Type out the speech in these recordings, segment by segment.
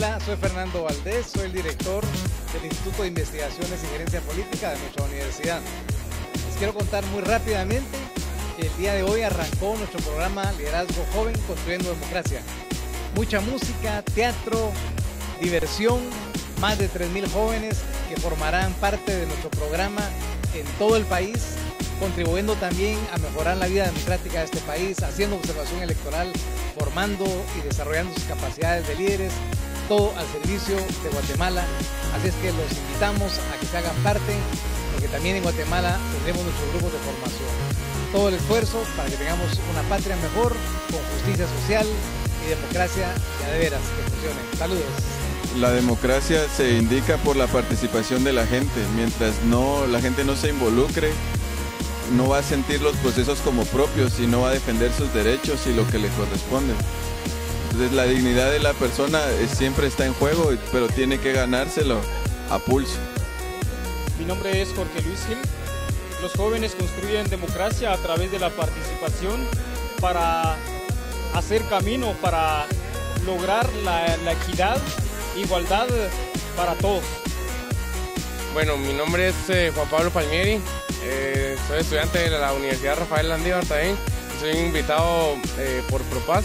Hola, soy Fernando Valdés, soy el director del Instituto de Investigaciones y Gerencia Política de nuestra universidad. Les quiero contar muy rápidamente que el día de hoy arrancó nuestro programa Liderazgo Joven Construyendo Democracia. Mucha música, teatro, diversión, más de 3.000 jóvenes que formarán parte de nuestro programa en todo el país, contribuyendo también a mejorar la vida democrática de este país, haciendo observación electoral, formando y desarrollando sus capacidades de líderes, todo al servicio de Guatemala. Así es que los invitamos a que se hagan parte, porque también en Guatemala tendremos nuestros grupos de formación. Todo el esfuerzo para que tengamos una patria mejor, con justicia social y democracia ya de veras que funcione. Saludos. La democracia se indica por la participación de la gente. Mientras la gente no se involucre, no va a sentir los procesos como propios y no va a defender sus derechos y lo que le corresponde. Entonces la dignidad de la persona siempre está en juego, pero tiene que ganárselo a pulso. Mi nombre es Jorge Luis Gil. Los jóvenes construyen democracia a través de la participación para hacer camino, para lograr la equidad, igualdad para todos. Bueno, mi nombre es Juan Pablo Palmieri, soy estudiante de la Universidad Rafael Landívar también, soy invitado por Propaz.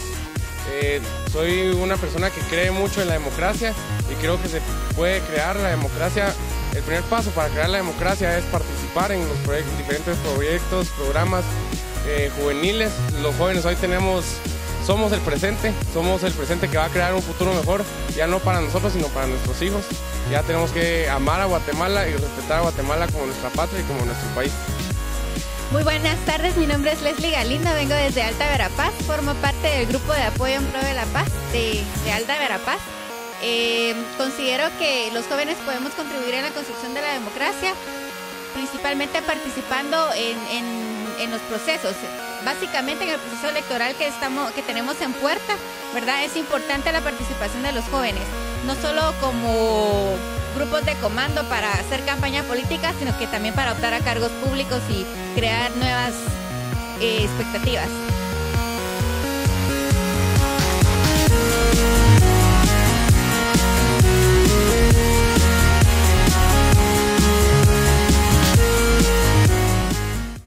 Soy una persona que cree mucho en la democracia y creo que se puede crear la democracia. El primer paso para crear la democracia es participar en los diferentes proyectos, programas juveniles. Los jóvenes hoy somos el presente que va a crear un futuro mejor, ya no para nosotros, sino para nuestros hijos. Ya tenemos que amar a Guatemala y respetar a Guatemala como nuestra patria y como nuestro país. Muy buenas tardes, mi nombre es Leslie Galindo, vengo desde Alta Verapaz, formo parte del grupo de apoyo en pro de la paz de Alta Verapaz. Considero que los jóvenes podemos contribuir en la construcción de la democracia, principalmente participando en los procesos. Básicamente en el proceso electoral que tenemos en puerta, ¿verdad? Es importante la participación de los jóvenes, no solo como grupos de comando para hacer campaña política, sino que también para optar a cargos públicos y crear nuevas expectativas.